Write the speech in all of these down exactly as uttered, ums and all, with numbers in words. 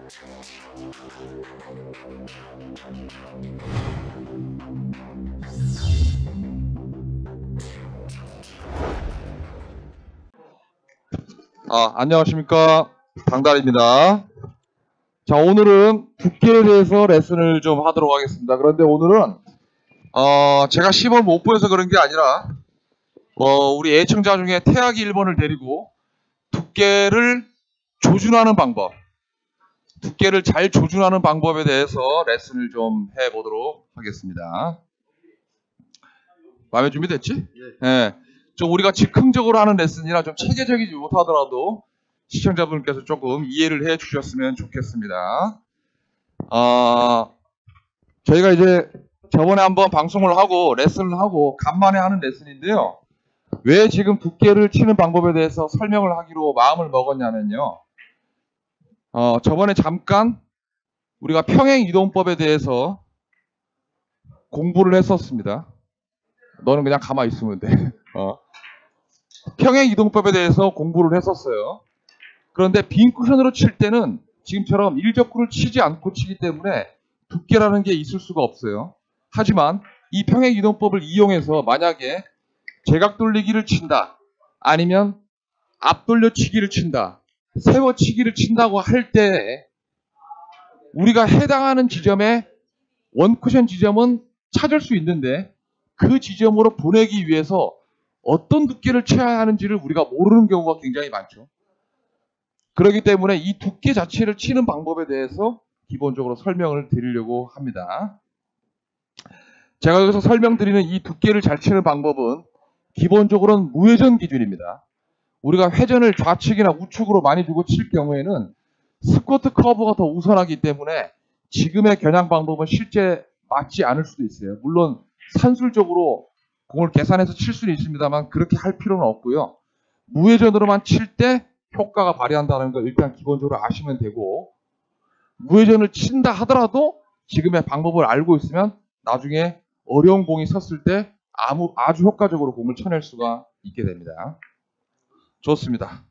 아, 안녕하십니까. 방달입니다. 자, 오늘은 두께에 대해서 레슨을 좀 하도록 하겠습니다. 그런데 오늘은 어, 제가 시험을 못 보여서 그런 게 아니라 어, 우리 애청자 중에 태학이 일 번을 데리고 두께를 조준하는 방법, 두께를 잘 조준하는 방법에 대해서 레슨을 좀 해보도록 하겠습니다. 마음에 준비됐지? 예. 네. 좀 우리가 즉흥적으로 하는 레슨이라 좀 체계적이지 못하더라도 시청자분께서 조금 이해를 해 주셨으면 좋겠습니다. 어, 저희가 이제 저번에 한번 방송을 하고 레슨을 하고 간만에 하는 레슨인데요. 왜 지금 두께를 치는 방법에 대해서 설명을 하기로 마음을 먹었냐면요. 어, 저번에 잠깐 우리가 평행이동법에 대해서 공부를 했었습니다. 너는 그냥 가만히 있으면 돼. 어. 평행이동법에 대해서 공부를 했었어요. 그런데 빈 쿠션으로 칠 때는 지금처럼 일적구를 치지 않고 치기 때문에 두께라는 게 있을 수가 없어요. 하지만 이 평행이동법을 이용해서 만약에 제각 돌리기를 친다, 아니면 앞돌려치기를 친다, 세워치기를 친다고 할 때 우리가 해당하는 지점에 원쿠션 지점은 찾을 수 있는데 그 지점으로 보내기 위해서 어떤 두께를 쳐야 하는지를 우리가 모르는 경우가 굉장히 많죠. 그렇기 때문에 이 두께 자체를 치는 방법에 대해서 기본적으로 설명을 드리려고 합니다. 제가 여기서 설명드리는 이 두께를 잘 치는 방법은 기본적으로는 무회전 기준입니다. 우리가 회전을 좌측이나 우측으로 많이 두고 칠 경우에는 스쿼트 커브가 더 우선하기 때문에 지금의 겨냥 방법은 실제 맞지 않을 수도 있어요. 물론 산술적으로 공을 계산해서 칠 수는 있습니다만 그렇게 할 필요는 없고요. 무회전으로만 칠 때 효과가 발휘한다는 걸 일단 기본적으로 아시면 되고, 무회전을 친다 하더라도 지금의 방법을 알고 있으면 나중에 어려운 공이 섰을 때 아무, 아주 효과적으로 공을 쳐낼 수가 있게 됩니다. 좋습니다.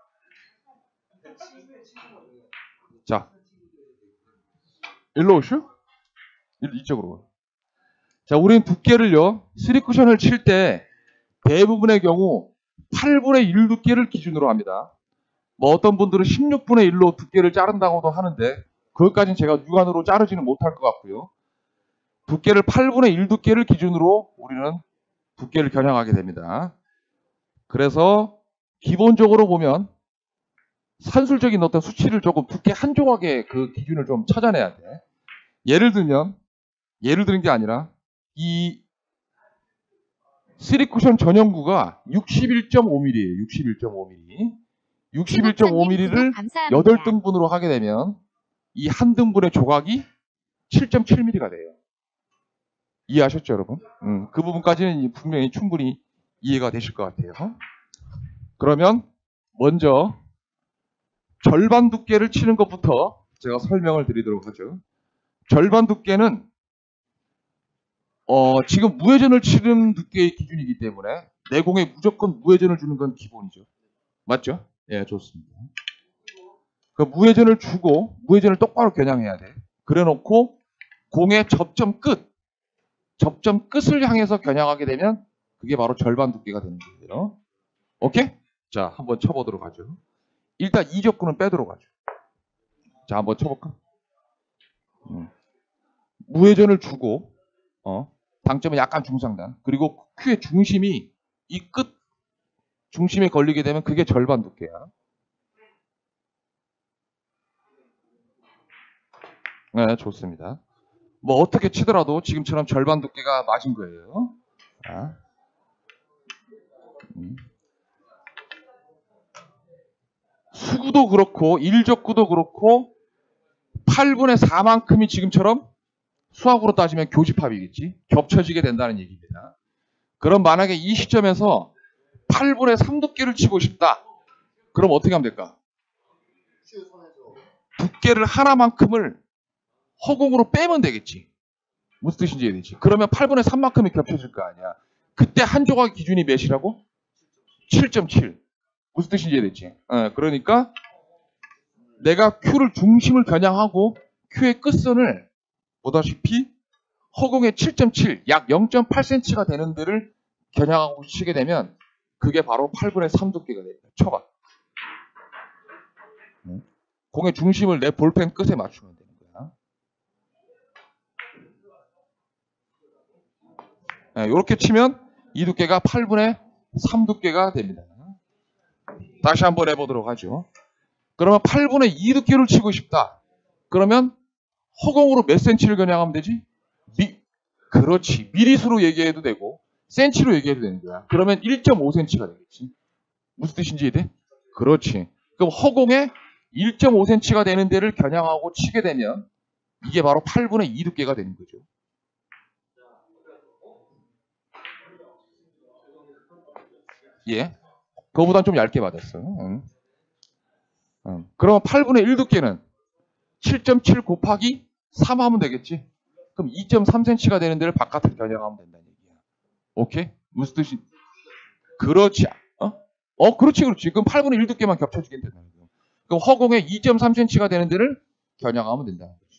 자, 일로 오시오. 이쪽으로. 자, 우리는 두께를요, 쓰리 쿠션을 칠 때 대부분의 경우 팔분의 일 두께를 기준으로 합니다. 뭐 어떤 분들은 십육분의 일로 두께를 자른다고도 하는데 그것까지는 제가 육안으로 자르지는 못할 것 같고요. 두께를 팔분의 일 두께를 기준으로 우리는 두께를 겨냥하게 됩니다. 그래서 기본적으로 보면 산술적인 어떤 수치를 조금 두께 한 조각의 그 기준을 좀 찾아내야 돼. 예를 들면, 예를 드는 게 아니라 이 쓰리 쿠션 전용구가 육십일 점 오 밀리미터예요. 육십일 점 오 밀리미터. 육십일 점 오 밀리미터를 여덟 등분으로 하게 되면 이 한 등분의 조각이 칠 점 칠 밀리미터가 돼요. 이해하셨죠, 여러분? 음, 그 부분까지는 분명히 충분히 이해가 되실 것 같아요. 그러면 먼저 절반 두께를 치는 것부터 제가 설명을 드리도록 하죠. 절반 두께는 어, 지금 무회전을 치는 두께의 기준이기 때문에 내공에 무조건 무회전을 주는 건 기본이죠. 맞죠? 예, 좋습니다. 그 무회전을 주고 무회전을 똑바로 겨냥해야 돼. 그래 놓고 공의 접점 끝, 접점 끝을 향해서 겨냥하게 되면 그게 바로 절반 두께가 되는 거예요. 오케이? 자, 한번 쳐보도록 하죠. 일단 이적구는 빼도록 하죠. 자, 한번 쳐볼까? 음. 무회전을 주고, 어, 당점은 약간 중상단. 그리고 큐의 중심이 이 끝 중심에 걸리게 되면 그게 절반 두께야. 네, 좋습니다. 뭐 어떻게 치더라도 지금처럼 절반 두께가 맞은 거예요. 자. 음. 수구도 그렇고 일적구도 그렇고 팔분의 사만큼이 지금처럼 수학으로 따지면 교집합이겠지. 겹쳐지게 된다는 얘기입니다. 그럼 만약에 이 시점에서 팔분의 삼 두께를 치고 싶다. 그럼 어떻게 하면 될까? 두께를 하나만큼을 허공으로 빼면 되겠지. 무슨 뜻인지 이해되지? 그러면 팔분의 삼만큼이 겹쳐질 거 아니야. 그때 한 조각 기준이 몇이라고? 칠 점 칠. 무슨 뜻인지 이해되지? 어, 그러니까 내가 Q를 중심을 겨냥하고 Q의 끝선을 보다시피 허공의 칠 점 칠, 약 영 점 팔 센티미터가 되는 데를 겨냥하고 치게 되면 그게 바로 팔분의 삼 두께가 됩니다. 쳐봐. 공의 중심을 내 볼펜 끝에 맞추면 되는 거야. 네, 이렇게 치면 이 두께가 팔분의 삼 두께가 됩니다. 다시 한번 해보도록 하죠. 그러면 팔분의 이 두께를 치고 싶다. 그러면 허공으로 몇 센치를 겨냥하면 되지? 미, 그렇지. 미리수로 얘기해도 되고 센치로 얘기해도 되는 거야. 그러면 일 점 오 센티미터가 되겠지. 무슨 뜻인지 이해돼? 그렇지. 그럼 허공에 일 점 오 센티미터가 되는 데를 겨냥하고 치게 되면 이게 바로 팔분의 이 두께가 되는 거죠. 예. 그거보단 좀 얇게 맞았어. 응. 응. 그러면 팔분의 일 두께는 칠 점 칠 곱하기 삼 하면 되겠지. 그럼 이 점 삼 센티미터가 되는 데를 바깥으로 겨냥하면 된다는 얘기야. 오케이? 무슨 뜻이? 그렇지. 어? 어, 그렇지, 그렇지. 그럼 팔분의 일 두께만 겹쳐지게 된다는 거야. 그럼 허공에 이 점 삼 센티미터가 되는 데를 겨냥하면 된다는 거지.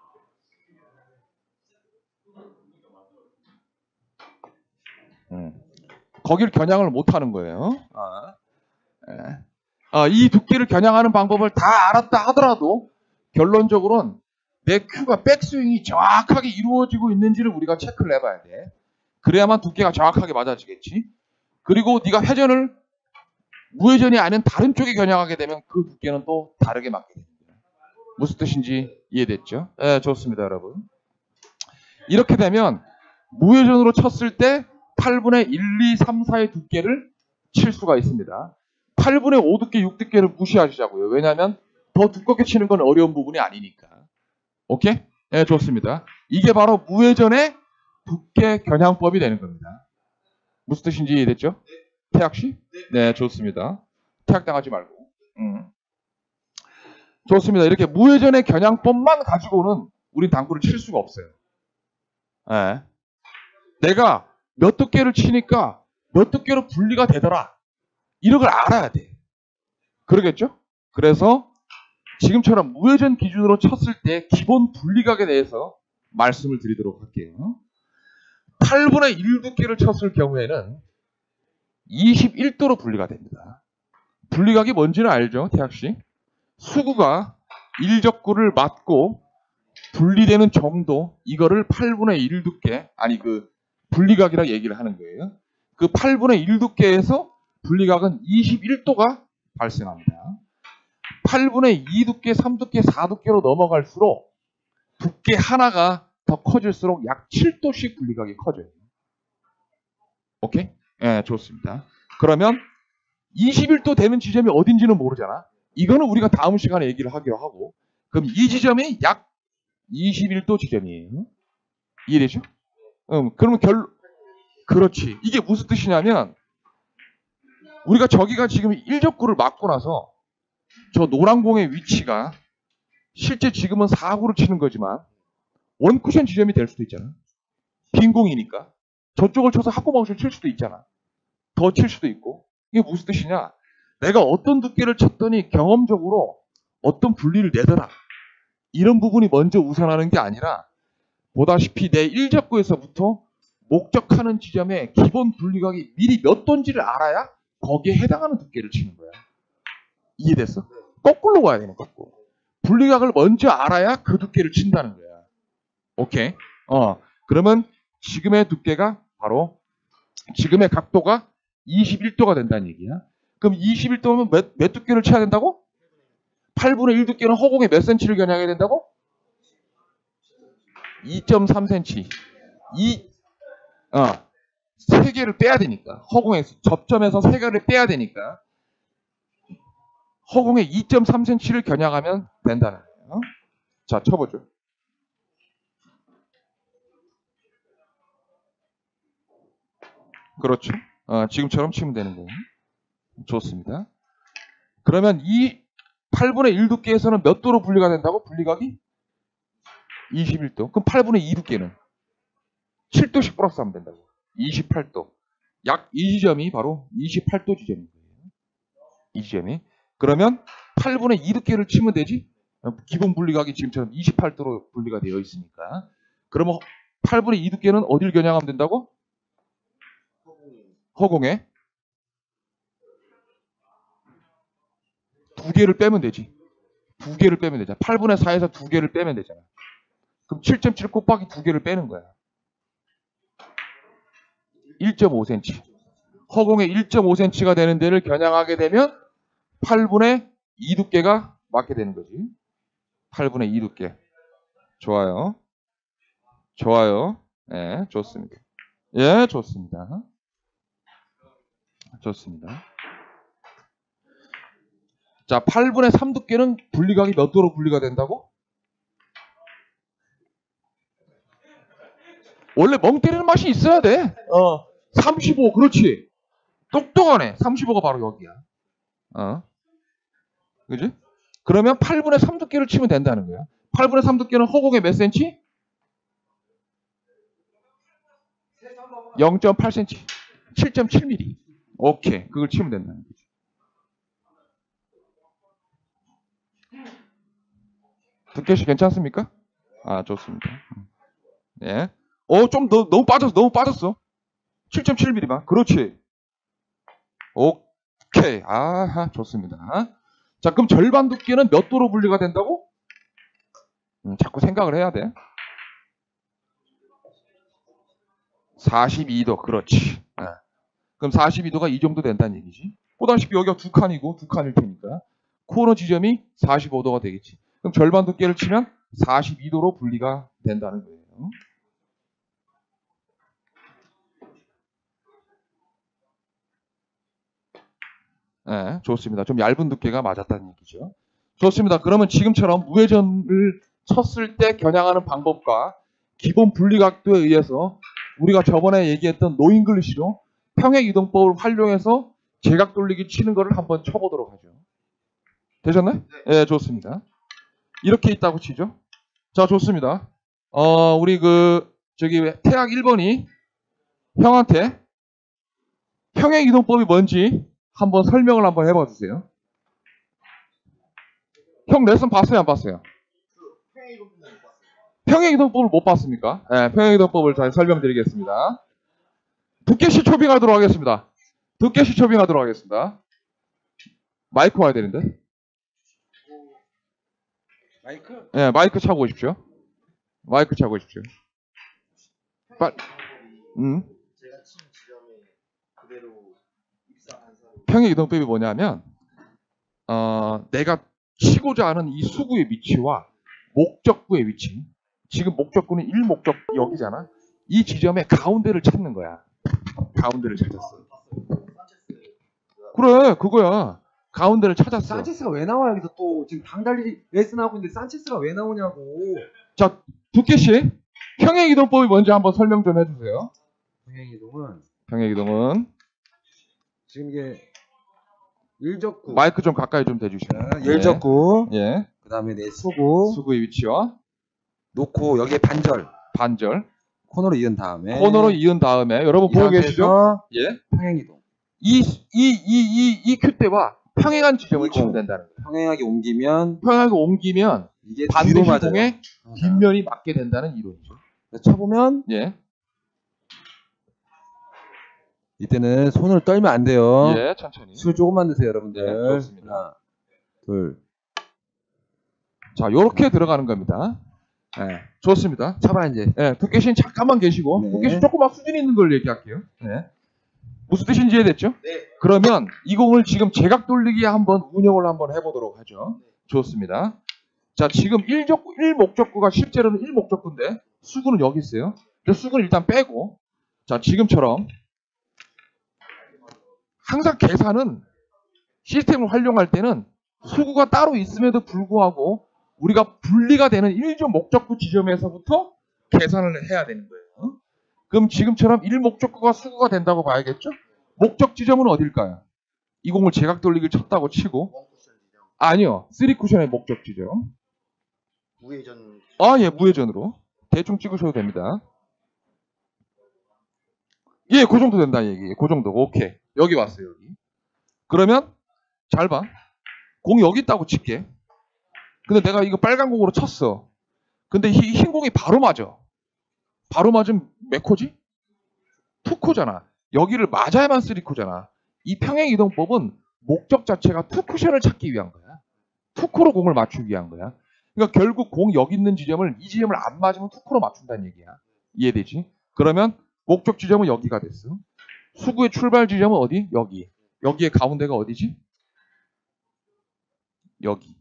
음. 거길 겨냥을 못 하는 거예요. 아. 예. 아, 이 두께를 겨냥하는 방법을 다 알았다 하더라도 결론적으로는 내 Q가 백스윙이 정확하게 이루어지고 있는지를 우리가 체크를 해봐야 돼. 그래야만 두께가 정확하게 맞아지겠지. 그리고 네가 회전을 무회전이 아닌 다른 쪽에 겨냥하게 되면 그 두께는 또 다르게 맞게 됩니다. 무슨 뜻인지 이해됐죠? 네, 좋습니다, 여러분. 이렇게 되면 무회전으로 쳤을 때 팔분의 일, 이, 삼, 사의 두께를 칠 수가 있습니다. 팔분의 오 두께, 육 두께를 무시하시자고요. 왜냐하면 더 두껍게 치는 건 어려운 부분이 아니니까. 오케이? 네, 좋습니다. 이게 바로 무회전의 두께 겨냥법이 되는 겁니다. 무슨 뜻인지 이해됐죠? 태학씨? 네, 좋습니다. 태학당하지 말고. 음. 좋습니다. 이렇게 무회전의 겨냥법만 가지고는 우린 당구를 칠 수가 없어요. 네. 내가 몇 두께를 치니까 몇 두께로 분리가 되더라. 이런 걸 알아야 돼. 그러겠죠? 그래서 지금처럼 무회전 기준으로 쳤을 때 기본 분리각에 대해서 말씀을 드리도록 할게요. 팔분의 일 두께를 쳤을 경우에는 이십일 도로 분리가 됩니다. 분리각이 뭔지는 알죠, 태학씨? 수구가 일적구를 맞고 분리되는 정도, 이거를 팔분의 일 두께, 아니 그 분리각이라 얘기를 하는 거예요. 그 팔분의 일 두께에서 분리각은 이십일 도가 발생합니다. 팔분의 이 두께, 삼 두께, 사 두께로 넘어갈수록 두께 하나가 더 커질수록 약 칠 도씩 분리각이 커져요. 오케이? 네, 좋습니다. 그러면 이십일 도 되는 지점이 어딘지는 모르잖아. 이거는 우리가 다음 시간에 얘기를 하기로 하고, 그럼 이 지점이 약 이십일 도 지점이에요. 이해되죠? 음, 그러면 결, 그렇지. 이게 무슨 뜻이냐면, 우리가 저기가 지금 일적구를 맞고 나서 저 노란 공의 위치가 실제 지금은 사 구로 치는 거지만 원쿠션 지점이 될 수도 있잖아. 빈 공이니까. 저쪽을 쳐서 하프마우스를 칠 수도 있잖아. 더 칠 수도 있고. 이게 무슨 뜻이냐? 내가 어떤 두께를 쳤더니 경험적으로 어떤 분리를 내더라. 이런 부분이 먼저 우선하는 게 아니라 보다시피 내 일적구에서부터 목적하는 지점의 기본 분리각이 미리 몇 도인지를 알아야 거기에 해당하는 두께를 치는 거야. 이해됐어? 거꾸로 가야 되는 거고. 분리각을 먼저 알아야 그 두께를 친다는 거야. 오케이? 어, 그러면 지금의 두께가 바로 지금의 각도가 이십일 도가 된다는 얘기야. 그럼 이십일 도면 몇, 몇 두께를 쳐야 된다고? 팔분의 일 두께는 허공에 몇 센치를 겨냥해야 된다고? 이 점 삼 센티미터. 이, 어, 세 개를 빼야 되니까. 허공에서, 접점에서 세 개를 빼야 되니까. 허공에 이 점 삼 센티미터를 겨냥하면 된다는 거예요. 자, 쳐보죠. 그렇죠. 어, 지금처럼 치면 되는 거예요. 좋습니다. 그러면 이 팔분의 일 두께에서는 몇 도로 분리가 된다고? 분리각이? 이십일 도. 그럼 팔분의 이 두께는? 칠 도씩 플러스 하면 된다고. 이십팔 도. 약 이 지점이 바로 이십팔 도 지점인 거예요. 이 지점이. 그러면 팔분의 이 두께를 치면 되지? 기본 분리각이 지금처럼 이십팔 도로 분리가 되어 있으니까. 그러면 팔분의 이 두께는 어디를 겨냥하면 된다고? 허공에. 두 개를 빼면 되지. 두 개를 빼면 되잖아. 팔분의 사에서 두 개를 빼면 되잖아. 그럼 칠 점 칠 곱하기 두 개를 빼는 거야. 일 점 오 센티미터. 허공에 일 점 오 센티미터가 되는 데를 겨냥하게 되면 팔분의 이 두께가 맞게 되는 거지. 팔분의 이 두께. 좋아요. 좋아요. 예, 네, 좋습니다. 예, 좋습니다. 좋습니다. 자, 팔분의 삼 두께는 분리각이 몇 도로 분리가 된다고? 원래 멍 때리는 맛이 있어야 돼. 어, 삼십오, 그렇지. 똑똑하네. 삼십오가 바로 여기야. 어, 그지? 그러면 팔분의 삼 두께를 치면 된다는 거야. 팔분의 삼 두께는 허공에 몇 센치? 영 점 팔 센티미터. 칠 점 칠 밀리미터. 오케이. 그걸 치면 된다는 거지. 두께씩 괜찮습니까? 아, 좋습니다. 예. 어, 좀 너, 너무 빠졌어. 너무 빠졌어. 칠 점 칠 밀리미터만. 그렇지. 오케이. 아하, 좋습니다. 자, 그럼 절반 두께는 몇 도로 분리가 된다고? 음, 자꾸 생각을 해야 돼. 사십이 도. 그렇지. 아. 그럼 사십이 도가 이 정도 된다는 얘기지. 보다시피 여기가 두 칸이고 두 칸일 테니까 코너 지점이 사십오 도가 되겠지. 그럼 절반 두께를 치면 사십이 도로 분리가 된다는 거예요. 네, 좋습니다. 좀 얇은 두께가 맞았다는 얘기죠. 좋습니다. 그러면 지금처럼 무회전을 쳤을 때 겨냥하는 방법과 기본 분리각도에 의해서 우리가 저번에 얘기했던 노잉글리시로 평행이동법을 활용해서 제각 돌리기 치는 거를 한번 쳐보도록 하죠. 되셨나요? 네, 네, 좋습니다. 이렇게 있다고 치죠. 자, 좋습니다. 어, 우리 그 저기 태학 일 번이 형한테 평행이동법이 뭔지 한번 설명을 한번 해봐 주세요. 형 레슨 봤어요, 안 봤어요? 평행이동법을 못 봤습니까? 네, 평행이동법을 잘 설명드리겠습니다. 두께씩 초빙하도록 하겠습니다. 두께씩 초빙하도록 하겠습니다. 마이크 와야 되는데. 마이크? 네, 마이크 차고 오십시오. 마이크 차고 오십시오. 빨, 음. 제가 친 지점에 그대로 입사한 사람. 평행이동법이 뭐냐면, 어, 내가 치고자 하는 이 수구의 위치와 목적구의 위치. 지금 목적구는 일 목적 여기잖아. 이 지점의 가운데를 찾는 거야. 가운데를 찾았어. 그래, 그거야. 가운데를 찾았어. 산체스가 왜 나와 여기서 또 지금 당달리 레슨하고 있는데 산체스가 왜 나오냐고. 자, 두께씨 평행이동법이 뭔지 한번 설명 좀 해주세요. 평행이동은 평행이동은 지금 이게 일적구 마이크 좀 가까이 좀 대주시면. 일적구 예. 예. 그 다음에 내 수구 수구의 위치와 놓고 여기에 반절 반절 코너로 이은 다음에 코너로 이은 다음에 여러분 이 보고 계시죠? 상태에서 예. 평행이동 이 이 이 이 이 큐대와 평행한 지점을 이공. 치면 된다는 거예요. 평행하게 옮기면 평행하게 옮기면 이게 반드시 뒤로 맞아요. 공의 뒷면이 맞게 된다는 이론이죠. 쳐보면 예. 이때는 손을 떨면 안 돼요. 예, 천천히. 술 조금만 드세요, 여러분들. 네, 좋습니다. 하나, 둘. 자, 요렇게 들어가는 겁니다. 예. 좋습니다. 차봐 이제. 예, 두께신 잠깐만 계시고 네. 두께신 조금만 수준 있는 걸 얘기할게요. 네. 무슨 뜻인지 이해됐죠? 네. 그러면 이 공을 지금 제각 돌리기에 한번 운영을 한번 해보도록 하죠. 좋습니다. 자, 지금 일 목적구가 실제로는 일 목적구인데 수구는 여기 있어요. 근데 수구는 일단 빼고, 자, 지금처럼 항상 계산은 시스템을 활용할 때는 수구가 따로 있음에도 불구하고 우리가 분리가 되는 일 조 목적구 지점에서부터 계산을 해야 되는 거예요. 그럼 지금처럼 일 목적구가 수구가 된다고 봐야겠죠? 목적 지점은 어딜까요? 이 공을 제각 돌리기를 쳤다고 치고, 원쿠션 지점. 아니요, 쓰리 쿠션의 목적 지점. 우회전. 아, 예, 무회전으로 대충 찍으셔도 됩니다. 예, 그 정도 된다 얘기. 그 정도. 오케이. 여기 왔어요, 여기. 그러면 잘 봐. 공이 여기 있다고 칠게. 근데 내가 이거 빨간 공으로 쳤어. 근데 이 흰 공이 바로 맞아. 바로 맞으면 몇 코지? 투 코잖아. 여기를 맞아야만 쓰리 코잖아. 이 평행이동법은 목적 자체가 투 쿠션을 찾기 위한 거야. 투 코로 공을 맞추기 위한 거야. 그러니까 결국 공 여기 있는 지점을 이 지점을 안 맞으면 투 코로 맞춘다는 얘기야. 이해되지? 그러면 목적 지점은 여기가 됐어. 수구의 출발 지점은 어디? 여기. 여기의 가운데가 어디지? 여기.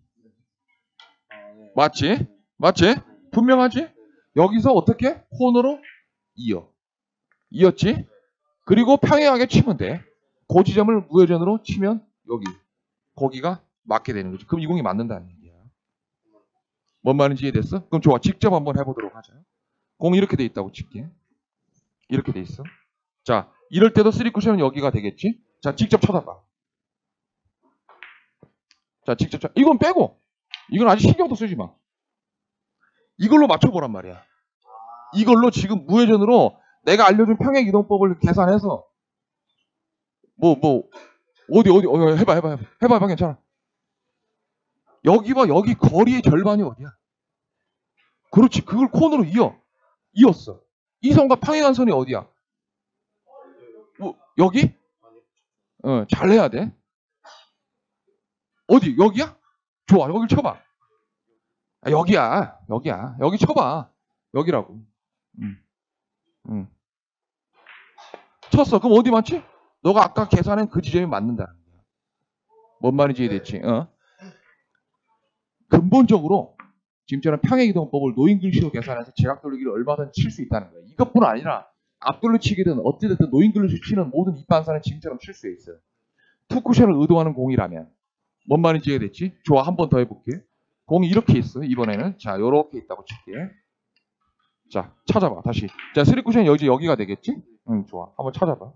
맞지? 맞지? 분명하지? 여기서 어떻게? 콘으로 이어. 이었지? 그리고 평행하게 치면 돼. 그 지점을 무회전으로 치면 여기. 거기가 맞게 되는 거지. 그럼 이 공이 맞는다는 얘기야. 뭔 말인지 이해됐어? 그럼 좋아. 직접 한번 해보도록 하자. 공이 이렇게 돼 있다고 칠게. 이렇게 돼 있어. 자, 이럴 때도 쓰리 쿠션은 여기가 되겠지? 자, 직접 쳐다봐. 자, 직접 쳐. 이건 빼고. 이건 아직 신경도 쓰지 마. 이걸로 맞춰보란 말이야. 이걸로 지금 무회전으로 내가 알려준 평행 이동법을 계산해서 뭐, 뭐, 어디, 어디, 어, 해봐, 해봐, 해봐. 해봐, 해봐, 괜찮아. 여기 봐, 여기 거리의 절반이 어디야? 그렇지, 그걸 콘으로 이어. 이었어. 이 선과 평행한 선이 어디야? 뭐, 여기? 어, 잘 해야 돼. 어디, 여기야? 좋아, 여길 쳐봐. 아, 여기야, 여기야. 여기 쳐봐. 여기라고. 응, 응. 쳤어. 그럼 어디 맞지? 너가 아까 계산한 그 지점이 맞는다는 거야. 뭔 말인지 이해됐지? 어? 근본적으로 지금처럼 평행이동법을 노인글씨로 계산해서 제각 돌리기를 얼마든지 칠 수 있다는 거예요. 이것뿐 아니라 앞돌로 치기든 어찌됐든 노인글씨 치는 모든 입반사는 지금처럼 칠 수 있어요. 투쿠션을 의도하는 공이라면. 뭔 말인지 이해됐지? 좋아, 한 번 더 해볼게. 공이 이렇게 있어. 이번에는 자, 요렇게 있다고 칠게. 자, 찾아봐. 다시. 자, 쓰리 쿠션이 여기, 여기가 되겠지? 응, 좋아. 한번 찾아봐.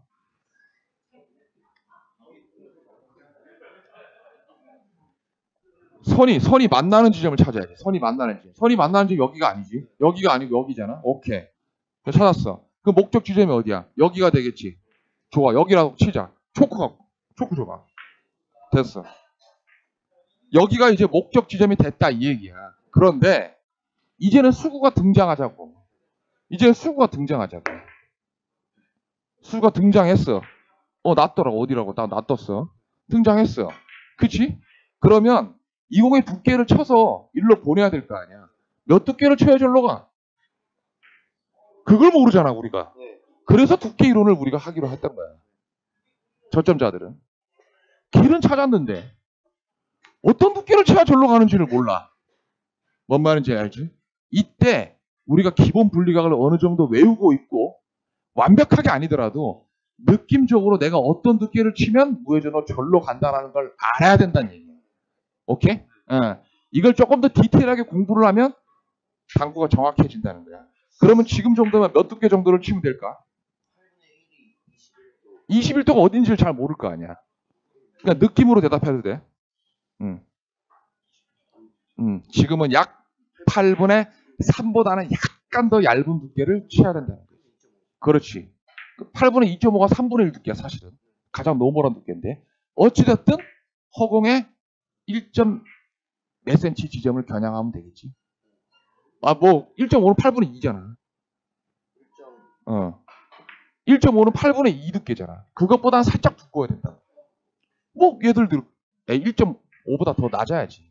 선이, 선이 만나는 지점을 찾아야지. 선이 만나는 지점. 선이 만나는 지점 여기가 아니지. 여기가 아니고 여기잖아. 오케이. 찾았어. 그 목적 지점이 어디야? 여기가 되겠지. 좋아. 여기라고 치자. 초크가, 초크 줘봐. 됐어. 여기가 이제 목적 지점이 됐다 이 얘기야. 그런데 이제는 수구가 등장하자고. 이제 수구가 등장하자고. 수구가 등장했어. 어, 놨더라고. 어디라고? 나 놔뒀어. 등장했어. 그치? 그러면 이 공의 두께를 쳐서 일로 보내야 될 거 아니야. 몇 두께를 쳐야 절로 가? 그걸 모르잖아, 우리가. 그래서 두께 이론을 우리가 하기로 했던 거야. 저점자들은. 길은 찾았는데 어떤 두께를 쳐야 절로 가는지를 몰라. 뭔 말인지 알지? 이때 우리가 기본 분리각을 어느 정도 외우고 있고 완벽하게 아니더라도 느낌적으로 내가 어떤 두께를 치면 무회전으로 절로 간다는 걸 알아야 된다는 얘기예요. 오케이? 어. 이걸 조금 더 디테일하게 공부를 하면 당구가 정확해진다는 거야. 그러면 지금 정도면 몇 두께 정도를 치면 될까? 이십일 도가 어딘지를 잘 모를 거 아니야. 그러니까 느낌으로 대답해도 돼. 음. 음. 지금은 약 팔분의 삼보다는 약간 더 얇은 두께를 치어야 된다는 거야. 그렇지. 팔분의 이 점 오가 삼분의 일 두께야 사실은. 가장 노멀한 두께인데 어찌됐든 허공에 일 점 몇 센치 지점을 겨냥하면 되겠지. 아, 뭐 일 점 오는 팔분의 이잖아. 어. 일 점 오는 팔분의 이 두께잖아. 그것보다 살짝 두꺼워야 된다. 뭐 얘들 들 일 점 오보다 더 낮아야지.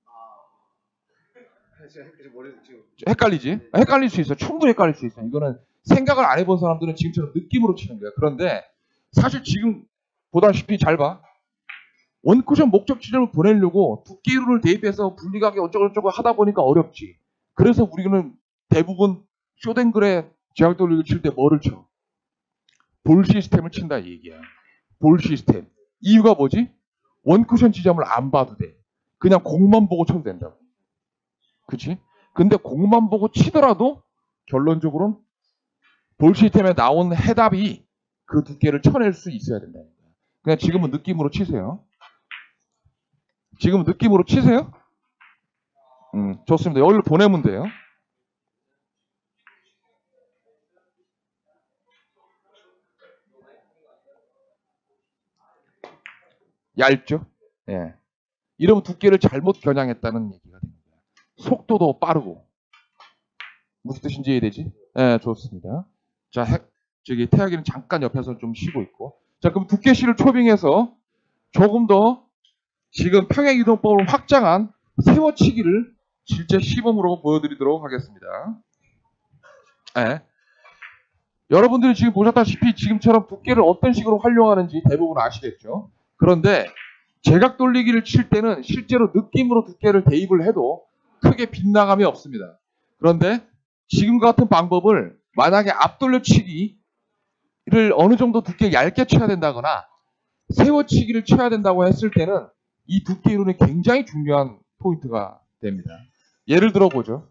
헷갈리지? 헷갈릴 수 있어. 충분히 헷갈릴 수 있어. 이거는 생각을 안 해본 사람들은 지금처럼 느낌으로 치는 거야. 그런데 사실 지금 보다시피 잘 봐. 원쿠션 목적 지점을 보내려고 두께이론을 대입해서 분리각이 어쩌고저쩌고 하다 보니까 어렵지. 그래서 우리는 대부분 쇼댕글의 제약 돌리기를 칠 때 뭐를 쳐? 볼 시스템을 친다 이 얘기야. 볼 시스템. 이유가 뭐지? 원쿠션 지점을 안 봐도 돼. 그냥 공만 보고 쳐도 된다고. 그치? 근데 공만 보고 치더라도 결론적으로는 볼 시스템에 나온 해답이 그 두께를 쳐낼 수 있어야 된다. 그냥 지금은 느낌으로 치세요. 지금은 느낌으로 치세요. 음, 좋습니다. 여기를 보내면 돼요. 얇죠? 예. 이러면 두께를 잘못 겨냥했다는 얘기가 됩니다. 속도도 빠르고. 무슨 뜻인지 이해되지? 네, 좋습니다. 자, 해, 저기 태학이는 잠깐 옆에서 좀 쉬고 있고. 자, 그럼 두께씨를 초빙해서 조금 더 지금 평행이동법을 확장한 세워치기를 실제 시범으로 보여드리도록 하겠습니다. 네. 여러분들이 지금 보셨다시피 지금처럼 두께를 어떤 식으로 활용하는지 대부분 아시겠죠? 그런데 제각 돌리기를 칠 때는 실제로 느낌으로 두께를 대입을 해도 크게 빗나감이 없습니다. 그런데 지금과 같은 방법을 만약에 앞돌려치기를 어느 정도 두께 얇게 쳐야 된다거나 세워치기를 쳐야 된다고 했을 때는 이 두께 이론이 굉장히 중요한 포인트가 됩니다. 예를 들어 보죠.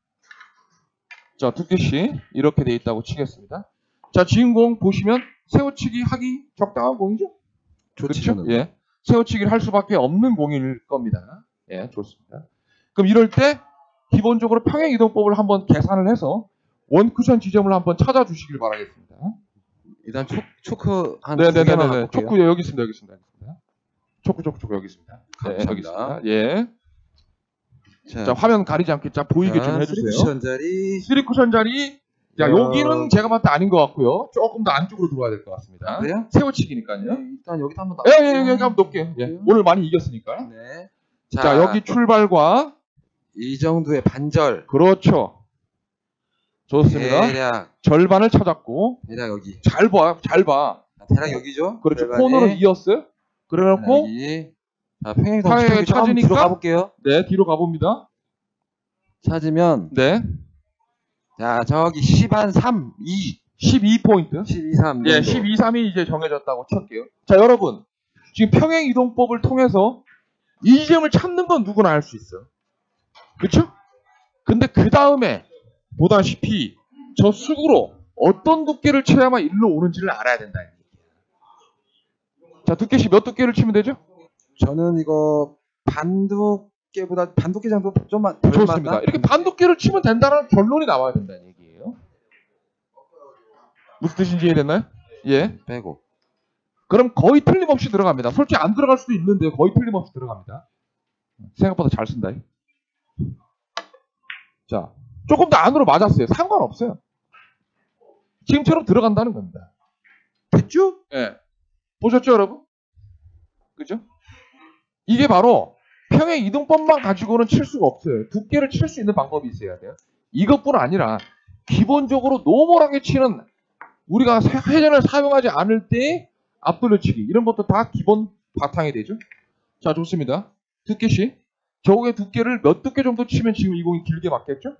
자, 두께씨 이렇게 돼 있다고 치겠습니다. 자, 지금 공 보시면 세워치기 하기 적당한 공이죠? 좋죠. 그렇죠? 예. 세워치기를 할 수밖에 없는 공일 겁니다. 예, 좋습니다. 그럼 이럴 때 기본적으로 평행이동법을 한번 계산을 해서 원쿠션 지점을 한번 찾아주시길 바라겠습니다. 일단 초, 초크 한 두 네네네네. 개만 볼게요. 초크 여기 있습니다. 여기 있습니다. 여기 있습니다. 초크 초크 초크 여기 있습니다. 네, 감사합니다. 여기 있습니다. 예. 자, 자, 화면 가리지 않게 자 보이게 좀 해주세요. 쿠션 자리. 쓰리 쿠션 자리. 자, 어... 여기는 제가 봤을 때 아닌 것 같고요. 조금 더 안쪽으로 들어가야 될 것 같습니다. 아, 그래요? 세워치기니까요. 네, 일단 여기도 한번 예, 예, 예, 여기 한번 놓을게요. 예. 오늘 많이 이겼으니까. 네. 자, 자, 여기 출발과 이 정도의 반절. 그렇죠. 좋습니다. 대략 절반을 찾았고 대략 여기. 잘 봐, 잘 봐. 대략 여기죠. 그렇죠. 절반에. 코너를 이었어요. 그래놓고 여기. 자, 평행이동 평행을 좀 찾으니까? 뒤로 가볼게요. 네 뒤로 가봅니다. 찾으면 네 자, 저기 십 한 삼, 이. 십이 포인트. 십이, 삼. 예, 십이, 삼이 이제 정해졌다고 칠게요. 자, 여러분 지금 평행 이동법을 통해서 이 지점을 찾는 건 누구나 알 수 있어. 그렇죠? 근데 그 다음에 보다시피 저 수구로 어떤 두께를 쳐야만 일로 오는지를 알아야 된다. 자, 두께씨 몇 두께를 치면 되죠? 저는 이거 반두께보다 반두께 정도 좀만 덜 좋습니다. 맞나? 이렇게 반두께를 치면 된다는 결론이 나와야 된다는 얘기예요. 무슨 뜻인지 이해됐나요? 예. 빼고. 그럼 거의 틀림없이 들어갑니다. 솔직히 안 들어갈 수도 있는데 거의 틀림없이 들어갑니다. 생각보다 잘 쓴다. 자, 조금 더 안으로 맞았어요. 상관없어요. 지금처럼 들어간다는 겁니다. 됐죠? 예. 보셨죠, 여러분? 그죠? 이게 바로 평행 이동법만 가지고는 칠 수가 없어요. 두께를 칠 수 있는 방법이 있어야 돼요. 이것뿐 아니라 기본적으로 노멀하게 치는 우리가 회전을 사용하지 않을 때 앞돌려치기 이런 것도 다 기본 바탕이 되죠. 자, 좋습니다. 두께씨 저거의 두께를 몇 두께 정도 치면 지금 이 공이 길게 맞겠죠?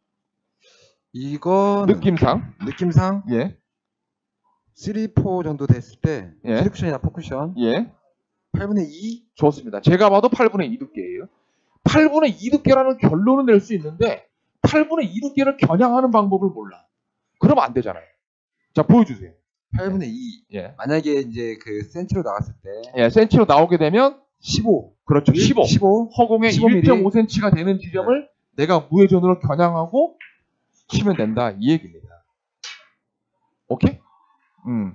이거 느낌상 느낌상 예, 삼, 사 정도 됐을 때 예. 쓰리 쿠션이나 사 쿠션 예, 팔분의 이. 좋습니다. 제가 봐도 팔분의 이 두께예요. 팔분의 이 두께라는 결론은 낼 수 있는데 팔분의 이 두께를 겨냥하는 방법을 몰라. 그러면 안 되잖아요. 자, 보여주세요. 팔분의 이. 예, 만약에 이제 그 센치로 나왔을 때 예, 센치로 나오게 되면 십오. 그렇죠. 십오. 십오. 허공의 십오 밀리미터. 일 점 오 센티미터가 되는 지점을 내가 무회전으로 겨냥하고 치면 된다. 이 얘기입니다. 오케이? 음.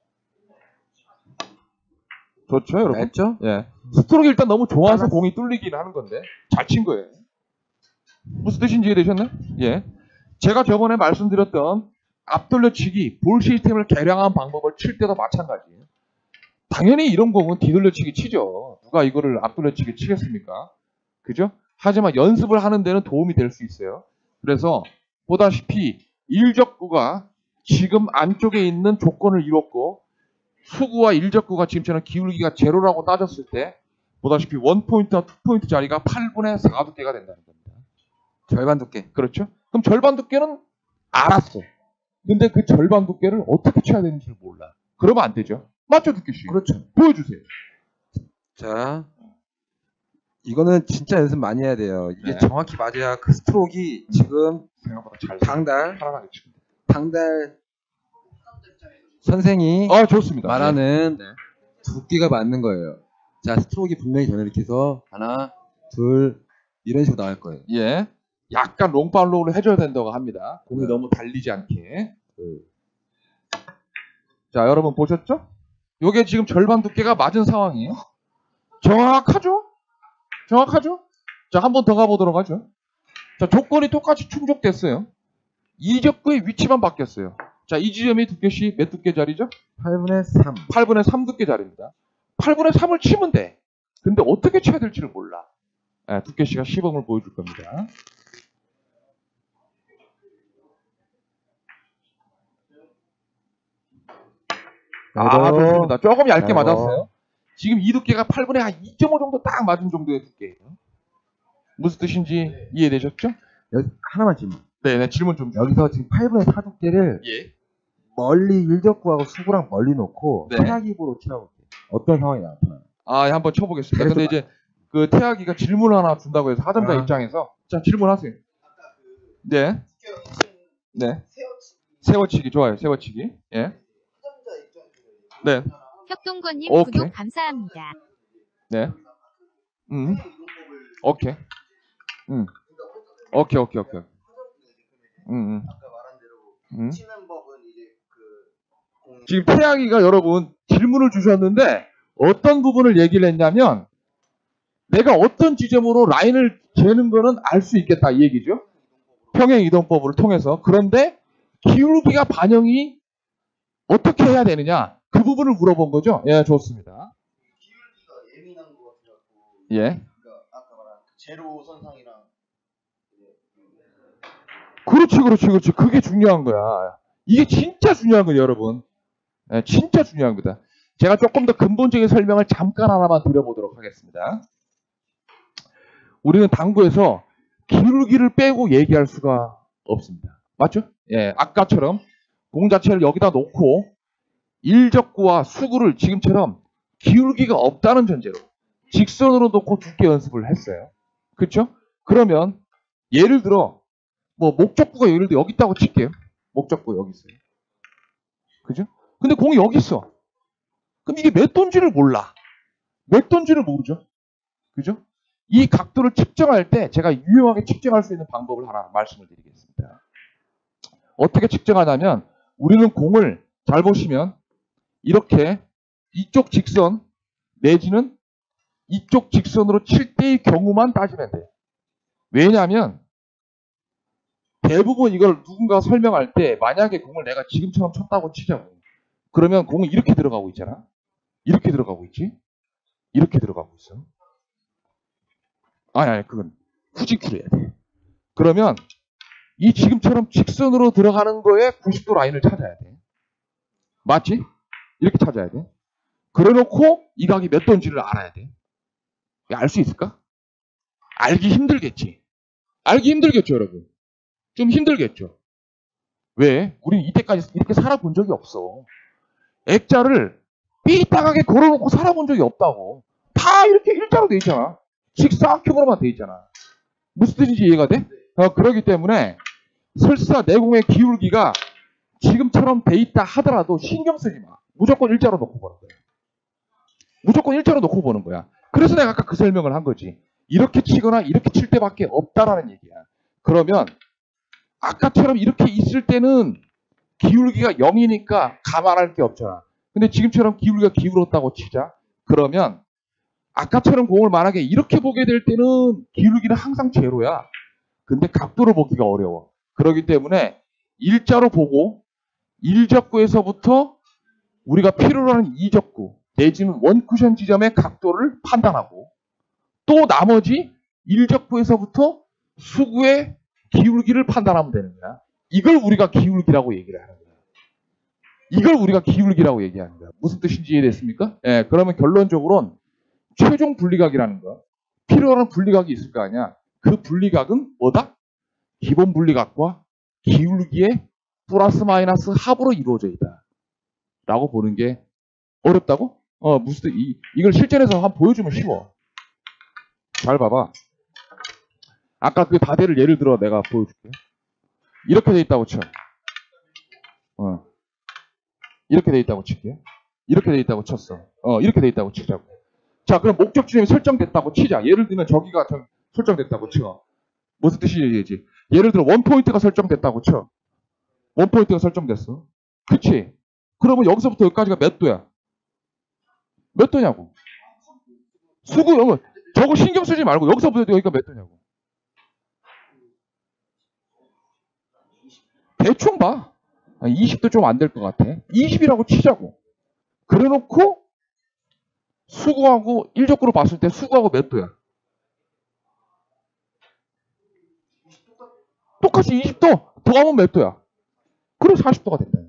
좋죠, 여러분? 알죠? 예. 스트로크 일단 너무 좋아서 알았어. 공이 뚫리긴 하는 건데 잘 친 거예요. 무슨 뜻인지 이해되셨나요? 예. 제가 저번에 말씀드렸던 앞돌려치기 볼 시스템을 개량한 방법을 칠 때도 마찬가지예요. 당연히 이런 공은 뒤돌려치기 치죠. 누가 이거를 앞돌려치기 치겠습니까? 그죠? 하지만 연습을 하는 데는 도움이 될 수 있어요. 그래서 보다시피 일적구가 지금 안쪽에 있는 조건을 이뤘고 수구와 일적구가 지금처럼 기울기가 제로라고 따졌을 때 보다시피 일 포인트와 이 포인트 자리가 팔분의 사 두께가 된다는 겁니다. 절반 두께. 그렇죠? 그럼 절반 두께는 알았어. 근데 그 절반 두께를 어떻게 쳐야 되는지를 몰라. 그러면 안 되죠. 맞죠, 두께씨? 그렇죠. 보여주세요. 자, 이거는 진짜 연습 많이 해야 돼요. 이게 네. 정확히 맞아야 그 스트로크가 지금 생각보다 잘 당달 살아나게 칩니다. 당달 선생이 아, 좋습니다. 말하는 네. 두께가 맞는 거예요. 자, 스트로크 분명히 전에 이렇게 해서 하나, 둘 이런 식으로 나갈 거예요. 예. 약간 롱팔로우를 해줘야 된다고 합니다. 공이 네. 너무 달리지 않게. 둘. 자, 여러분 보셨죠? 요게 지금 절반 두께가 맞은 상황이에요. 정확하죠? 정확하죠? 자, 한 번 더 가보도록 하죠. 자, 조건이 똑같이 충족됐어요. 이적구의 위치만 바뀌었어요. 자, 이 지점이 두께씩 몇 두께짜리죠? 팔분의 삼. 팔분의 삼 두께짜리입니다. 팔분의 삼을 치면 돼. 근데 어떻게 쳐야 될지를 몰라. 예, 두께씨가 시범을 보여줄 겁니다. 아, 좋습니다. 조금 얇게 아이고. 맞았어요. 지금 이 두께가 팔분의 한 이 점 오 정도 딱 맞은 정도의 두께예요. 무슨 뜻인지 이해되셨죠? 여기 하나만 질문. 네, 네, 질문 좀. 여기서 지금 팔분의 사 두께를 예. 멀리 일적구하고 수구랑 멀리 놓고 네. 태양입으로 치러볼게요. 어떤 상황이 나타나요? 아, 예, 한번 쳐보겠습니다. 근데 이제 그 태학이가 질문 하나 준다고 해서 하점자 아. 입장에서 자, 질문하세요. 아까 그 네, 두께 네. 세워치기 세워치기 좋아요. 세워치기. 예. 사전자 입장에서 네. 혁동권님 오케이. 구독 감사합니다. 네. 음. 이동법을 오케이. 음. 오케이, 오케이, 오케이. 음, 음. 아까 말한 대로 음. 치는 법은 이제 그 공 지금 태양이가 여러분 질문을 주셨는데 어떤 부분을 얘기를 했냐면 내가 어떤 지점으로 라인을 재는 거는 알 수 있겠다 이 얘기죠. 평행 이동법을 통해서. 그런데 기울기가 반영이 어떻게 해야 되느냐 그 부분을 물어본 거죠. 예, 좋습니다. 기울기가 예민한 것 같아갖고 예. 그러니까 아까 말한 그 제로 선상이랑 이제 그렇지, 그렇지, 그렇지. 그게 중요한 거야. 이게 진짜 중요한 거예요, 여러분. 예, 진짜 중요한 거다. 제가 조금 더 근본적인 설명을 잠깐 하나만 드려보도록 하겠습니다. 우리는 당구에서 기울기를 빼고 얘기할 수가 없습니다. 맞죠? 예, 아까처럼 공 자체를 여기다 놓고 일적구와 수구를 지금처럼 기울기가 없다는 전제로 직선으로 놓고 두께 연습을 했어요. 그렇죠? 그러면 예를 들어 뭐 목적구가 예를 들어 여기 있다고 칠게요. 목적구 여기 있어요. 그죠? 근데 공이 여기 있어. 그럼 이게 몇 도인지를 몰라. 몇 도인지를 모르죠. 그죠? 이 각도를 측정할 때 제가 유용하게 측정할 수 있는 방법을 하나 말씀을 드리겠습니다. 어떻게 측정하냐면 우리는 공을 잘 보시면 이렇게 이쪽 직선 내지는 이쪽 직선으로 칠 때의 경우만 따지면 돼요. 왜냐하면 대부분 이걸 누군가 설명할 때 만약에 공을 내가 지금처럼 쳤다고 치자고 그러면 공이 이렇게 들어가고 있잖아. 이렇게 들어가고 있지. 이렇게 들어가고 있어. 아니 아니 그건 후진키로 해야 돼. 그러면 이 지금처럼 직선으로 들어가는 거에 구십 도 라인을 찾아야 돼. 맞지? 이렇게 찾아야 돼. 그래놓고 이 각이 몇 도인지를 알아야 돼. 알 수 있을까? 알기 힘들겠지. 알기 힘들겠죠, 여러분. 좀 힘들겠죠. 왜? 우리는 이때까지 이렇게 살아본 적이 없어. 액자를 삐딱하게 걸어놓고 살아본 적이 없다고. 다 이렇게 일자로 돼 있잖아. 직사각형으로만 돼 있잖아. 무슨 뜻인지 이해가 돼? 어, 그렇기 때문에 설사 내공의 기울기가 지금처럼 돼 있다 하더라도 신경 쓰지 마. 무조건 일자로 놓고 보는 거야. 무조건 일자로 놓고 보는 거야. 그래서 내가 아까 그 설명을 한 거지. 이렇게 치거나 이렇게 칠 때밖에 없다라는 얘기야. 그러면 아까처럼 이렇게 있을 때는 기울기가 영이니까 감안할 게 없잖아. 근데 지금처럼 기울기가 기울었다고 치자. 그러면 아까처럼 공을 만약에 이렇게 보게 될 때는 기울기는 항상 제로야. 근데 각도로 보기가 어려워. 그렇기 때문에 일자로 보고 일적구에서부터 우리가 필요로 하는 이적구 내지는 원쿠션 지점의 각도를 판단하고 또 나머지 일적구에서부터 수구의 기울기를 판단하면 되는 거야. 이걸 우리가 기울기라고 얘기를 하는 거야. 이걸 우리가 기울기라고 얘기하는 거야. 무슨 뜻인지 이해됐습니까? 예, 그러면 결론적으로는 최종 분리각이라는 거, 필요한 분리각이 있을 거 아니야. 그 분리각은 뭐다? 기본 분리각과 기울기의 플러스 마이너스 합으로 이루어져 있다. 라고 보는 게 어렵다고? 어, 무슨, 이, 이걸 실전에서 한번 보여주면 쉬워. 잘 봐봐. 아까 그 다대를 예를 들어 내가 보여줄게. 이렇게 돼 있다고 쳐. 어. 이렇게 돼 있다고 칠게. 이렇게 돼 있다고 쳤어. 어, 이렇게 돼 있다고 치자고. 자, 그럼 목적 지점이 설정됐다고 치자. 예를 들면 저기가 설정됐다고 쳐. 무슨 뜻인지 얘기지. 예를 들어 원포인트가 설정됐다고 쳐. 원포인트가 설정됐어. 그치? 그러면 여기서부터 여기까지가 몇 도야? 몇 도냐고. 수구, 여기, 저거 신경 쓰지 말고 여기서부터 여기가 몇 도냐고. 대충 봐. 이십 도 좀 안 될 것 같아. 이십이라고 치자고. 그래놓고 수구하고 일적구로 봤을 때 수구하고 몇 도야? 똑같이 이십 도 더하면 몇 도야? 그래서 사십 도가 된다.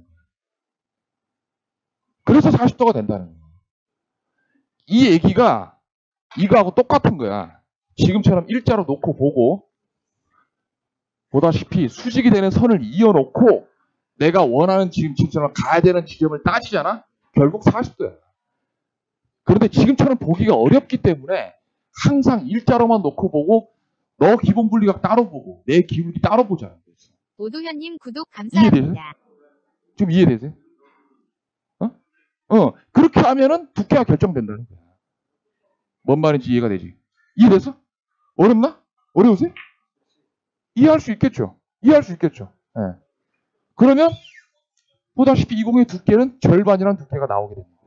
그래서 사십 도가 된다는 거야. 이 얘기가 이거하고 똑같은 거야. 지금처럼 일자로 놓고 보고 보다시피 수직이 되는 선을 이어놓고 내가 원하는 지금처럼 가야 되는 지점을 따지잖아? 결국 사십 도야. 그런데 지금처럼 보기가 어렵기 때문에 항상 일자로만 놓고 보고 너 기본 분리각 따로 보고 내 기울기 따로 보자는 거지. 오도현님 구독 이해되세요? 감사합니다. 좀 이해되세요? 어? 어, 그렇게 하면은 두께가 결정된다는 거야. 뭔 말인지 이해가 되지? 이해돼서? 어렵나? 어려우세요? 이해할 수 있겠죠? 이해할 수 있겠죠? 예. 그러면 보다시피 이 공의 두께는 절반이라는 두께가 나오게 됩니다.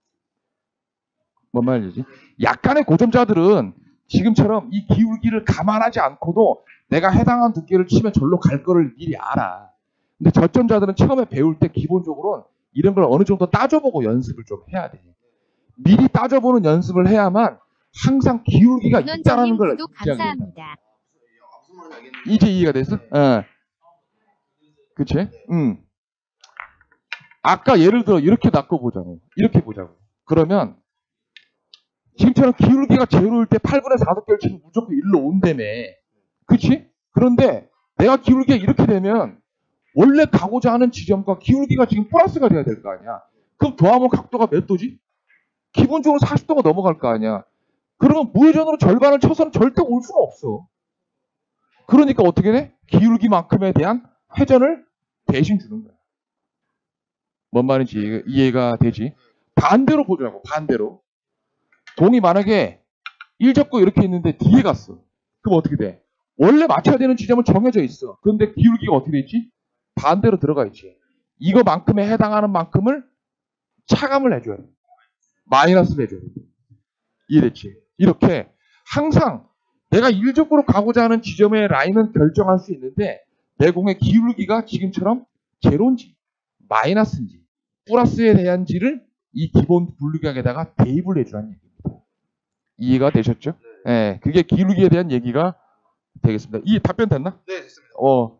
뭔 말인지? 약간의 고점자들은 지금처럼 이 기울기를 감안하지 않고도 내가 해당한 두께를 치면 절로 갈 거를 미리 알아. 근데 저점자들은 처음에 배울 때 기본적으로는 이런 걸 어느 정도 따져보고 연습을 좀 해야 돼. 미리 따져보는 연습을 해야만 항상 기울기가 있다라는 윤원정님 걸 구독 인지하게 된다. 감사합니다. 무슨 말인지 알겠는데. 이제 이해가 됐어? 어. 그치? 응. 아까 예를 들어 이렇게 낚고 보자고. 이렇게 보자고. 그러면 지금처럼 기울기가 제로일 때 팔분의 사 두께를 치면 무조건 일로 온다며. 그치? 그런데 내가 기울기가 이렇게 되면 원래 가고자 하는 지점과 기울기가 지금 플러스가 돼야 될 거 아니야. 그럼 더하면 각도가 몇 도지? 기본적으로 사십 도가 넘어갈 거 아니야. 그러면 무회전으로 절반을 쳐서는 절대 올 수가 없어. 그러니까 어떻게 돼? 기울기만큼에 대한 회전을 대신 주는 거야. 뭔 말인지 이해가 되지? 반대로 보자고. 반대로. 공이 만약에 일적구 이렇게 있는데 뒤에 갔어. 그럼 어떻게 돼? 원래 맞춰야 되는 지점은 정해져 있어. 그런데 기울기가 어떻게 돼 있지? 반대로 들어가 있지. 이거만큼에 해당하는 만큼을 차감을 해줘야 돼. 마이너스를 해줘야 돼. 이해됐지? 이렇게 항상 내가 일적으로 가고자 하는 지점의 라인은 결정할 수 있는데 내 공의 기울기가 지금처럼 제로인지 마이너스인지 플러스에 대한지를 이 기본 분리각에다가 대입을 해주라는 얘기입니다. 이해가 되셨죠? 예, 네, 그게 기울기에 대한 얘기가 되겠습니다. 이 답변 됐나? 네, 됐습니다. 어,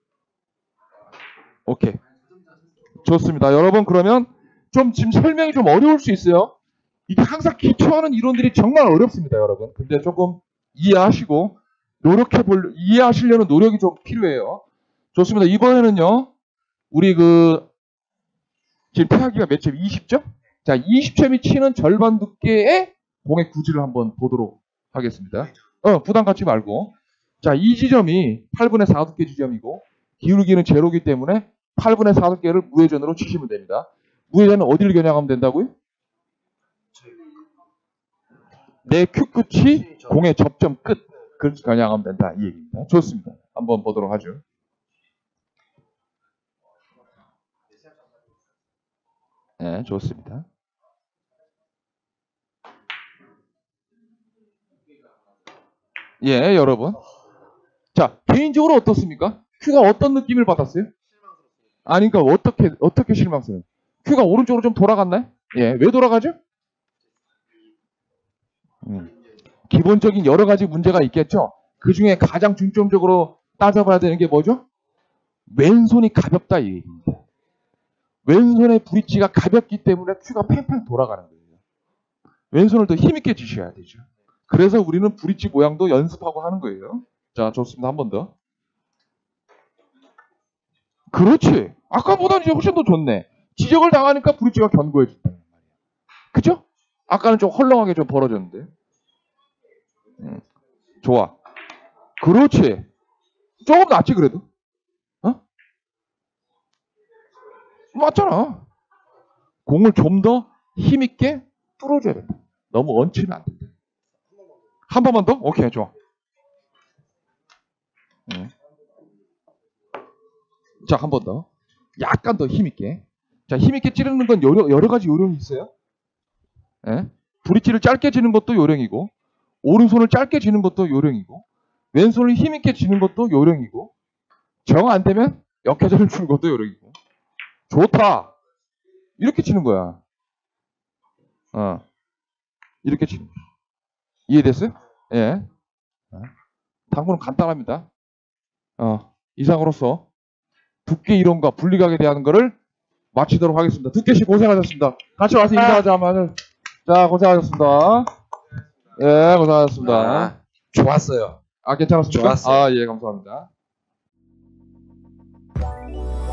오케이. 좋습니다. 여러분 그러면 좀 지금 설명이 좀 어려울 수 있어요. 이게 항상 기초하는 이론들이 정말 어렵습니다, 여러분. 근데 조금 이해하시고 노력해 볼 이해하시려는 노력이 좀 필요해요. 좋습니다. 이번에는요. 우리 그 지금 태하기가 몇 점? 이십 점? 자, 이십 점이 치는 절반 두께의 공의 구질을 한번 보도록 하겠습니다. 어, 부담 갖지 말고. 자, 이 지점이 팔분의 사 두께 지점이고 기울기는 제로이기 때문에 팔분의 사 두께를 무회전으로 치시면 됩니다. 무회전은 어디를 겨냥하면 된다고요? 내 큐 끝이 공의 접점 끝. 그렇게 겨냥하면 된다. 이 얘기입니다. 좋습니다. 한번 보도록 하죠. 네, 좋습니다. 예, 여러분. 자, 개인적으로 어떻습니까? 큐가 어떤 느낌을 받았어요? 아니, 그러니까 어떻게, 어떻게 실망스러워요? 큐가 오른쪽으로 좀 돌아갔나요? 예, 왜 돌아가죠? 음. 기본적인 여러 가지 문제가 있겠죠? 그 중에 가장 중점적으로 따져봐야 되는 게 뭐죠? 왼손이 가볍다 이 얘기입니다. 왼손의 브릿지가 가볍기 때문에 큐가 팽팽 돌아가는 거예요. 왼손을 더 힘있게 쥐셔야 되죠. 그래서 우리는 브릿지 모양도 연습하고 하는 거예요. 자, 좋습니다. 한 번 더. 그렇지. 아까보다는 이제 훨씬 더 좋네. 지적을 당하니까 브릿지가 견고해진다. 그죠? 아까는 좀 헐렁하게 좀 벌어졌는데. 음, 좋아. 그렇지. 조금 낫지 그래도. 어? 맞잖아. 공을 좀 더 힘있게 뚫어줘야 된다. 너무 얹히면 안 된다. 한 번만 더? 오케이, 좋아. 음. 자, 한 번 더. 약간 더 힘있게. 자, 힘있게 찌르는 건 여러, 여러 가지 요령이 있어요. 예? 브릿지를 짧게 지는 것도 요령이고, 오른손을 짧게 쥐는 것도 요령이고 왼손을 힘있게 쥐는 것도 요령이고 정 안 되면 역회전을 주는 것도 요령이고 좋다 이렇게 치는 거야. 어 이렇게 치는 거야. 이해됐어요? 예. 당구는 간단합니다. 어 이상으로서 두께 이론과 분리각에 대한 거를 마치도록 하겠습니다. 두께씨 고생하셨습니다. 같이 와서 인사하자 한번. 자 고생하셨습니다. 예 고생하셨습니다. 아, 좋았어요. 아 괜찮았습니까? 좋았어요. 아 예 감사합니다.